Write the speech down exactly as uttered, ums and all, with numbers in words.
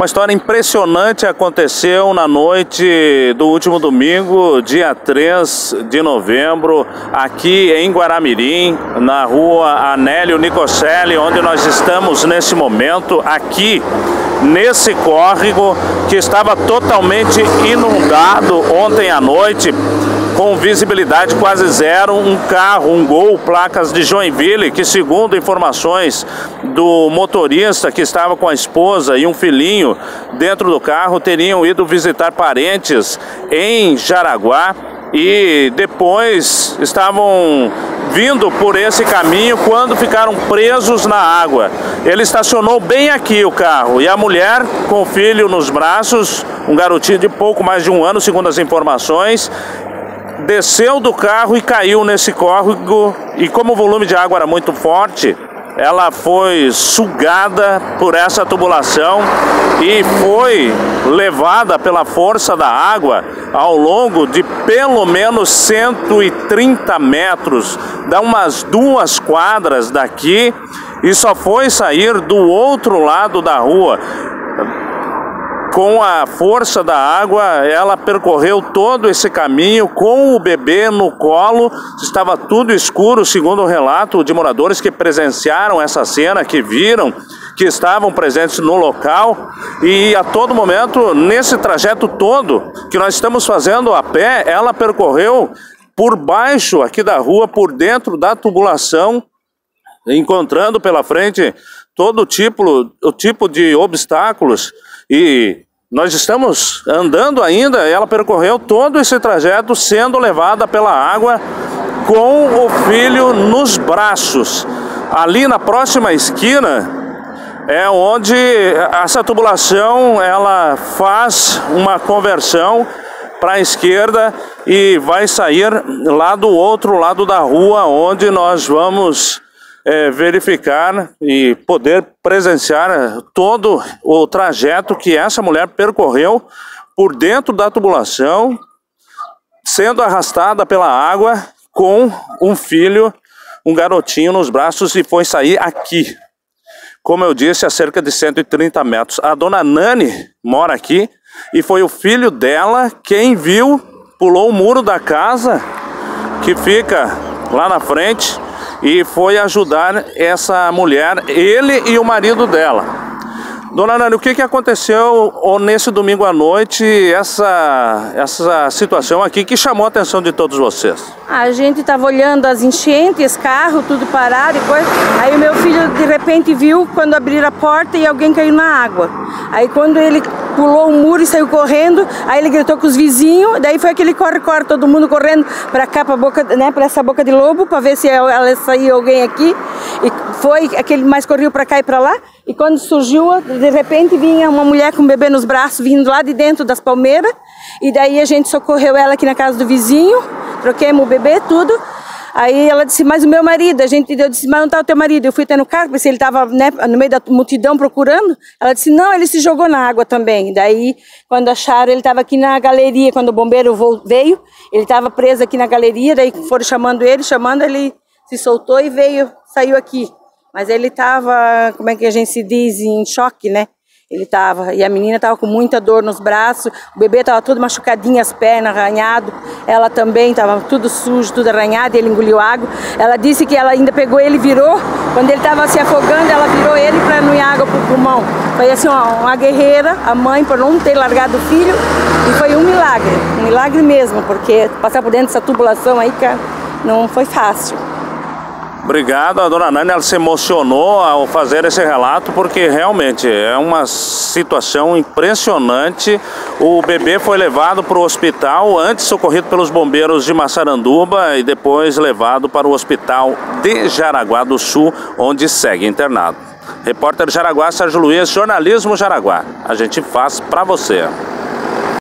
Uma história impressionante aconteceu na noite do último domingo, dia três de novembro, aqui em Guaramirim, na rua Anélio Nicocelli, onde nós estamos nesse momento, aqui nesse córrego que estava totalmente inundado ontem à noite, com visibilidade quase zero. Um carro, um Gol, placas de Joinville, que segundo informações do motorista que estava com a esposa e um filhinho dentro do carro, teriam ido visitar parentes em Jaraguá e depois estavam vindo por esse caminho quando ficaram presos na água. Ele estacionou bem aqui o carro e a mulher com o filho nos braços, um garotinho de pouco mais de um ano, segundo as informações, desceu do carro e caiu nesse córrego, e como o volume de água era muito forte, ela foi sugada por essa tubulação e foi levada pela força da água ao longo de pelo menos cento e trinta metros, dá umas duas quadras daqui, e só foi sair do outro lado da rua. Com a força da água, ela percorreu todo esse caminho com o bebê no colo. Estava tudo escuro, segundo o relato de moradores que presenciaram essa cena, que viram, que estavam presentes no local. E a todo momento, nesse trajeto todo que nós estamos fazendo a pé, ela percorreu por baixo aqui da rua, por dentro da tubulação, encontrando pela frente todo tipo, o tipo de obstáculos. E nós estamos andando ainda, ela percorreu todo esse trajeto sendo levada pela água com o filho nos braços. Ali na próxima esquina é onde essa tubulação ela faz uma conversão para a esquerda e vai sair lá do outro lado da rua, onde nós vamos É, verificar e poder presenciar todo o trajeto que essa mulher percorreu por dentro da tubulação, sendo arrastada pela água com um filho, um garotinho nos braços, e foi sair aqui, como eu disse, a cerca de cento e trinta metros. A dona Nani mora aqui e foi o filho dela quem viu, pulou o muro da casa que fica lá na frente e foi ajudar essa mulher, ele e o marido dela. Dona Nani, o que, que aconteceu nesse domingo à noite, essa, essa situação aqui que chamou a atenção de todos vocês? A gente estava olhando as enchentes, carro, tudo parado e coisa. Aí o meu filho de repente viu quando abriram a porta e alguém caiu na água. Aí quando ele pulou o muro e saiu correndo, aí ele gritou com os vizinhos, daí foi aquele corre-corre, todo mundo correndo para cá, para boca, né, para essa boca de lobo, para ver se ela saía alguém aqui. E foi aquele mais correu para cá e para lá. E quando surgiu, de repente vinha uma mulher com um bebê nos braços, vindo lá de dentro das palmeiras. E daí a gente socorreu ela aqui na casa do vizinho, troquemos o bebê, tudo. Aí ela disse, mas o meu marido, a gente, eu disse, mas não está o teu marido? Eu fui até no carro, porque ele estava, né, no meio da multidão procurando. Ela disse, não, ele se jogou na água também. Daí, quando acharam, ele estava aqui na galeria, quando o bombeiro veio, ele estava preso aqui na galeria, daí foram chamando ele, chamando, ele se soltou e veio, saiu aqui. Mas ele estava, como é que a gente se diz, em choque, né? Ele estava, e a menina estava com muita dor nos braços, o bebê estava todo machucadinho, as pernas, arranhado, ela também estava tudo sujo, tudo arranhado, e ele engoliu água. Ela disse que ela ainda pegou ele e virou, quando ele estava se afogando, ela virou ele para não ir água para o pulmão. Foi assim, uma, uma guerreira, a mãe, por não ter largado o filho, e foi um milagre, um milagre mesmo, porque passar por dentro dessa tubulação aí, cara, não foi fácil. Obrigado, a dona Nani, ela se emocionou ao fazer esse relato, porque realmente é uma situação impressionante. O bebê foi levado para o hospital, antes socorrido pelos bombeiros de Massaranduba e depois levado para o hospital de Jaraguá do Sul, onde segue internado. Repórter Jaraguá, Sérgio Luiz, Jornalismo Jaraguá. A gente faz para você.